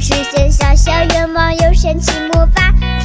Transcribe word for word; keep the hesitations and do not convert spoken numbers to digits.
实现小小愿望，有神奇魔法。